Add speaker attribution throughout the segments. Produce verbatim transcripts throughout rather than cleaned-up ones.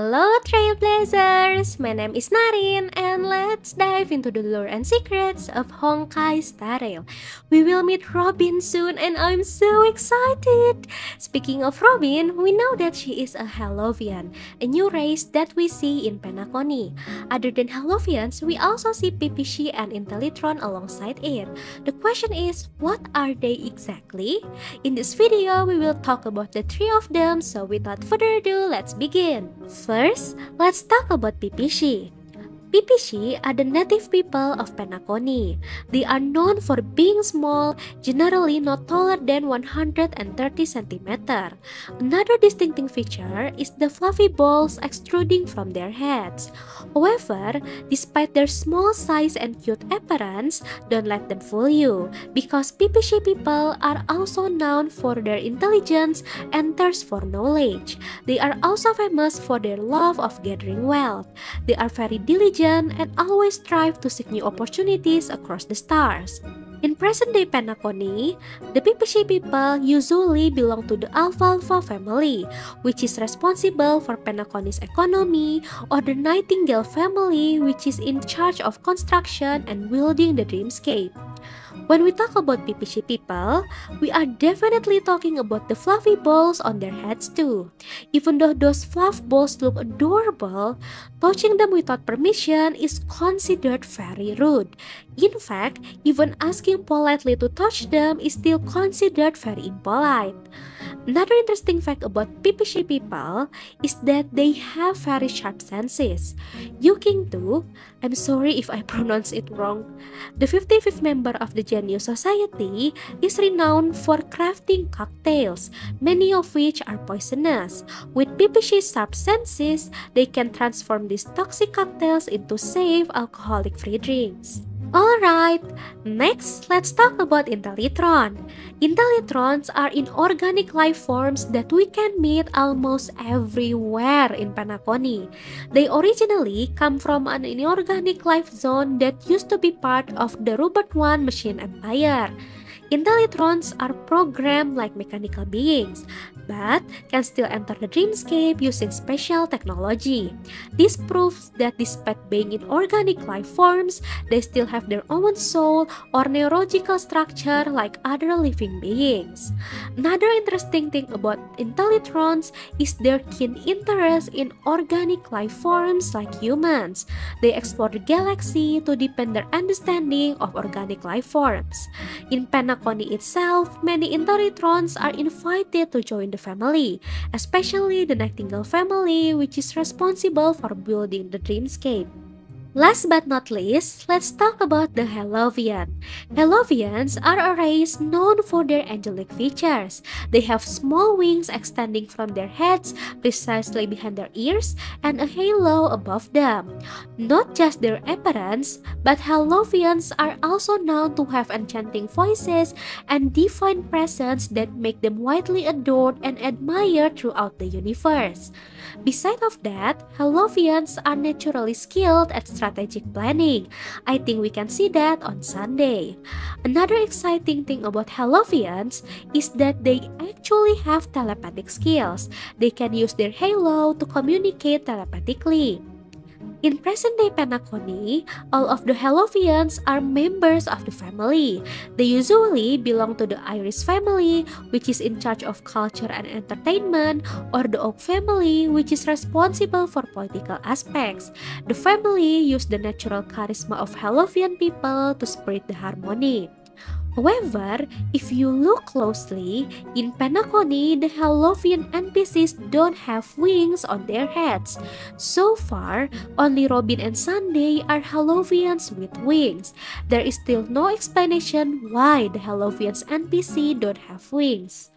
Speaker 1: Hello Trailblazers! My name is Narin and let's dive into the lore and secrets of Honkai Star Rail. We will meet Robin soon and I'm so excited! Speaking of Robin, we know that she is a Hellovian, a new race that we see in Penacony. Other than Hellovians, we also see P P C and Intellitron alongside it. The question is, what are they exactly? In this video, we will talk about the three of them, so without further ado, let's begin. First, let's talk about P P C. P P C are the native people of Penacony. They are known for being small, generally not taller than one hundred thirty centimeters. Another distinctive feature is the fluffy balls extruding from their heads. However, despite their small size and cute appearance, don't let them fool you, because P P C people are also known for their intelligence and thirst for knowledge. They are also famous for their love of gathering wealth. They are very diligent and always strive to seek new opportunities across the stars. In present-day Penacony, the P P C people usually belong to the Alfalfa family, which is responsible for Penacony's economy, or the Nightingale family, which is in charge of construction and building the dreamscape. When we talk about P P C people, we are definitely talking about the fluffy balls on their heads too. Even though those fluff balls look adorable, touching them without permission is considered very rude. In fact, even asking politely to touch them is still considered very impolite. Another interesting fact about P P C people is that they have very sharp senses. Yuking too, I'm sorry if I pronounce it wrong. The fifty-fifth member of the Genius Society is renowned for crafting cocktails, many of which are poisonous. With P P C's sharp senses, they can transform these toxic cocktails into safe alcoholic-free drinks. Alright, next let's talk about Intellitron. Intellitrons are inorganic life forms that we can meet almost everywhere in Penacony. They originally come from an inorganic life zone that used to be part of the Rubert one Machine Empire. Intellitrons are programmed like mechanical beings, but can still enter the dreamscape using special technology. This proves that despite being inorganic life forms, they still have their own soul or neurological structure like other living beings. Another interesting thing about Intellitrons is their keen interest in organic life forms like humans. They explore the galaxy to deepen their understanding of organic life forms. In Penacony itself, many Intellitrons are invited to join the family, especially the Nightingale family, which is responsible for building the dreamscape. Last but not least, let's talk about the Hellovian. Hellovians are a race known for their angelic features. They have small wings extending from their heads precisely behind their ears and a halo above them. Not just their appearance, but Hellovians are also known to have enchanting voices and divine presence that make them widely adored and admired throughout the universe. Besides of that, Hellovians are naturally skilled at strategic planning. I think we can see that on Sunday. Another exciting thing about Hellovians is that they actually have telepathic skills. They can use their halo to communicate telepathically. In present-day Penacony, all of the Hellovians are members of the family. They usually belong to the Iris family, which is in charge of culture and entertainment, or the Oak family, which is responsible for political aspects. The family use the natural charisma of Hellovian people to spread the harmony. However, if you look closely, in Penacony, the Hellovian N P Cs don't have wings on their heads. So far, only Robin and Sunday are Hellovians with wings. There is still no explanation why the Hellovians N P C don't have wings.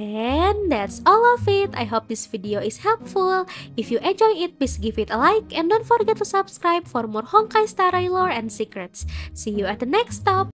Speaker 1: And that's all of it. I hope this video is helpful. If you enjoy it, please give it a like and don't forget to subscribe for more Honkai Star Rail lore and secrets. See you at the next stop.